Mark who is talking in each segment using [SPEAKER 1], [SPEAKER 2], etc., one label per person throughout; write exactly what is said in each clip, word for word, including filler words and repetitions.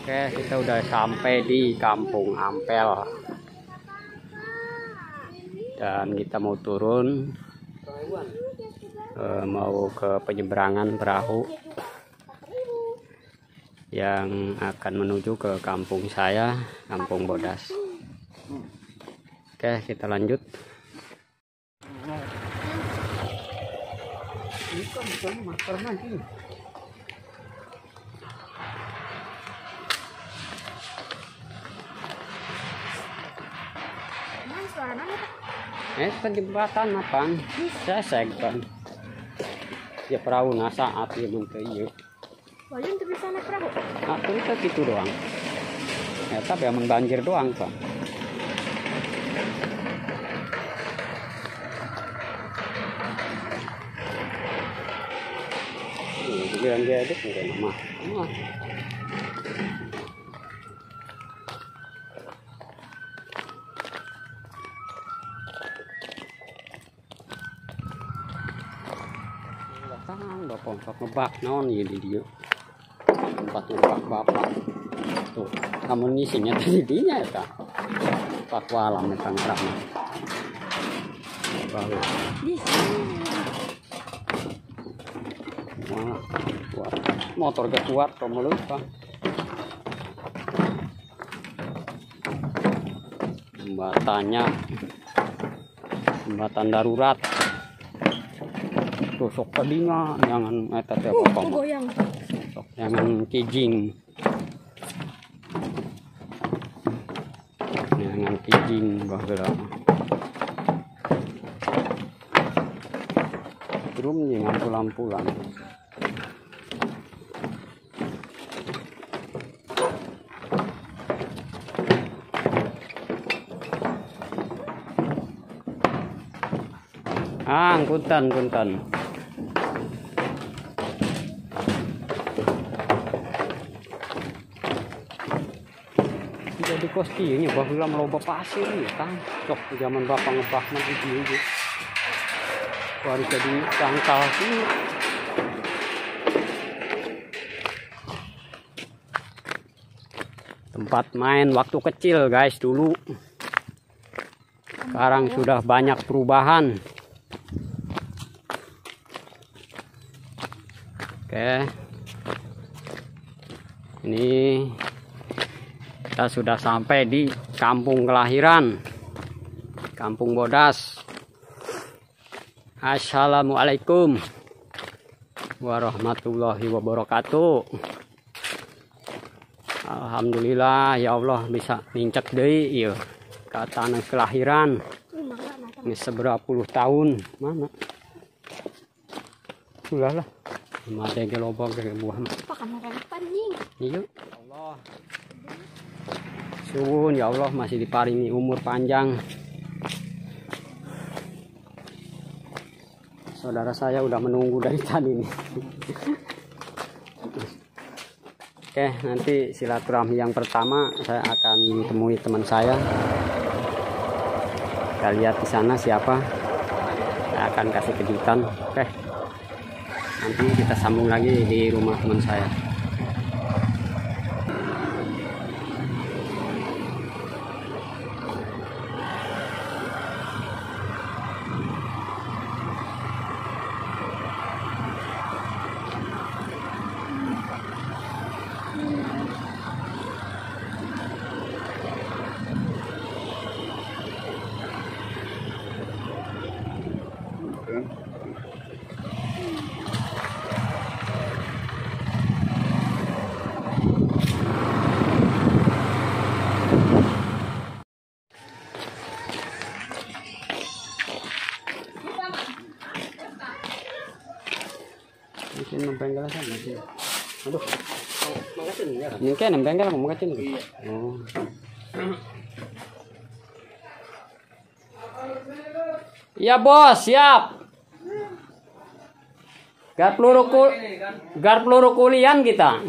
[SPEAKER 1] Oke, kita udah sampai di Kampung Ampel dan kita mau turun, eh, mau ke penyeberangan perahu yang akan menuju ke kampung saya, Kampung Bodas. Oke, kita lanjut. Eh, jembatan apa? Saya segban. Ya perahu nasa api mungkin iya.
[SPEAKER 2] Wajib tuh bisa naik perahu.
[SPEAKER 1] Nah, itu gitu doang. Ya, tapi yang banjir doang, Pak. Ini bilang dia ada enggak nama. Mah. Tangan bapak ngebak naon ya di dia tempat ngebak bapak tuh amunisinya tadi dinya ya kak pak walam ya kang rama baru wah kuat motor gak kuat kamu lupa jembatannya jembatan darurat tuh sok tadinya jangan eta teh apa
[SPEAKER 2] goyang
[SPEAKER 1] sok jangan kijing jangan kijing baheula drum nya lampu-lampulan ah kuntan kuntan di kostinya bahwa meloba pasir nih kan cok zaman bapak ngebak nanti dia baru jadi tangkal sih tempat main waktu kecil guys dulu sekarang sudah banyak perubahan. Oke ini kita sudah sampai di kampung kelahiran Kampung Bodas. Assalamualaikum warahmatullahi wabarakatuh. Alhamdulillah ya Allah bisa nincek deui ieu ka tanah kelahiran. Ini seberapa puluh tahun mana? Sudah lah. Mate ge loba ge buah mah.
[SPEAKER 2] Pakan panjing.
[SPEAKER 1] Iya. Allah. Suwun ya Allah masih diparingi umur panjang. Saudara saya udah menunggu dari tadi nih. Oke, nanti silaturahmi yang pertama saya akan temui teman saya. Kita lihat di sana siapa. Saya akan kasih kejutan. Oke. Nanti kita sambung lagi di rumah teman saya. Mungkin nempengkel sana sih. Aduh. Mungkin nempengkel mau ngacin. Oh. Iya bos, siap. Gar peluru kul gar peluru kulian kita.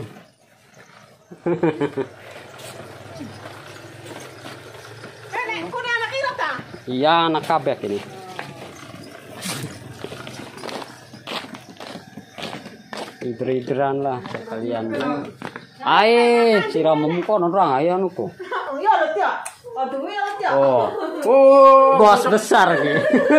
[SPEAKER 1] Iya anak kabek ini. Hider-hideran lah sekalian. Ae, siramu kono ora ae anu kok.
[SPEAKER 3] Iya lho, Tia. Aduh, iya lho, Tia.
[SPEAKER 1] Oh. Oh, bos besar iki.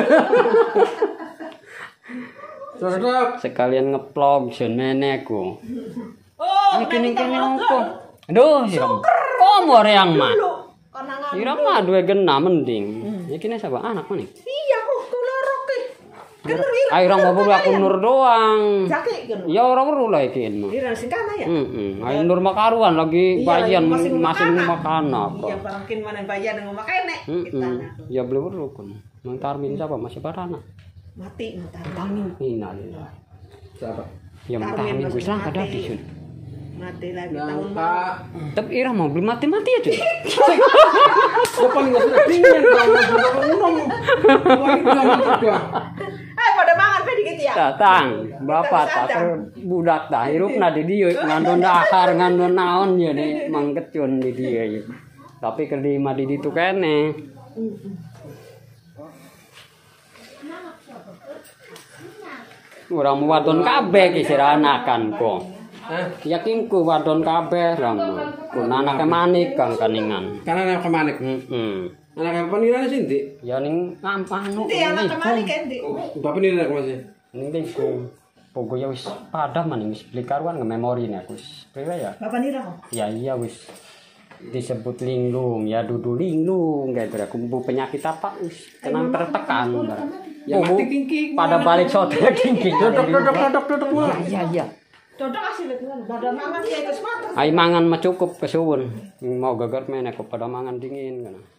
[SPEAKER 1] Sekalian ngeplog jenene aku.
[SPEAKER 3] Oh,
[SPEAKER 1] Iki kene kene opo? Aduh, siram. Komo yang mah.
[SPEAKER 3] Konangan.
[SPEAKER 1] Siram mah duwe gena mending. Iki ne sapa anak meneh.
[SPEAKER 3] Iya, kok loro ki. Gener ira.
[SPEAKER 1] Ayo orang babu aku nur doang.
[SPEAKER 3] Jaki gener.
[SPEAKER 1] Ya ora perlu lah iki.
[SPEAKER 3] Ira sing kana ya.
[SPEAKER 1] Heeh. Ayo nur makaruan lagi bagian masing makan apa.
[SPEAKER 3] Iya, bangkin mana bagian ngomong kene.
[SPEAKER 1] Heeh. Ya belum perlu kan. Nang Tarmin siapa masih barana.
[SPEAKER 3] Mati entar Tarmin.
[SPEAKER 1] Innalillah.
[SPEAKER 4] Siapa?
[SPEAKER 1] Ya Tarmin wis lang kada disun.
[SPEAKER 3] Mati lagi tahun Pak.
[SPEAKER 1] Tapi Ira mau beli mati-mati aja.
[SPEAKER 4] Gua paling enggak sudah dingin kalau ngomong. Wah, itu juga.
[SPEAKER 3] Eh pada mangan pe dikit ya.
[SPEAKER 1] Datang, bapak tak budak dah hirupna di dieu ngandon dahar ngandon naon ya nih mangkecun di dia ya. Tapi kelima di ditu kene. Orang wadon kabeh ki siranakan kok. Yakinku wadon kabeh ramu. Kun anake manik kang kaningan.
[SPEAKER 4] Karena anak kemanik.
[SPEAKER 1] Heeh.
[SPEAKER 4] Anak penirane sih, Dik.
[SPEAKER 1] Ya ning ngampah nu.
[SPEAKER 3] Ndi anak kemari kan, Dik.
[SPEAKER 4] Bapak penirane kok masih.
[SPEAKER 1] Ning diku. Pogo ya wis padah maning wis beli karuan nge memori nih aku. Priwe ya?
[SPEAKER 3] Bapak nira kok.
[SPEAKER 1] Ya iya wis disebut linglung ya dudu linglung kayak gitu kumbu penyakit apa wis tenang tertekan.
[SPEAKER 4] Ya mati kingking.
[SPEAKER 1] Pada balik sotek kingking.
[SPEAKER 4] Dodok dodok dodok dodok.
[SPEAKER 1] Iya iya.
[SPEAKER 3] Dodok asli dengan pada mangan ya itu semata.
[SPEAKER 1] Ai mangan mah cukup kesuwun. Mau gagar meneh kok pada mangan dingin kana.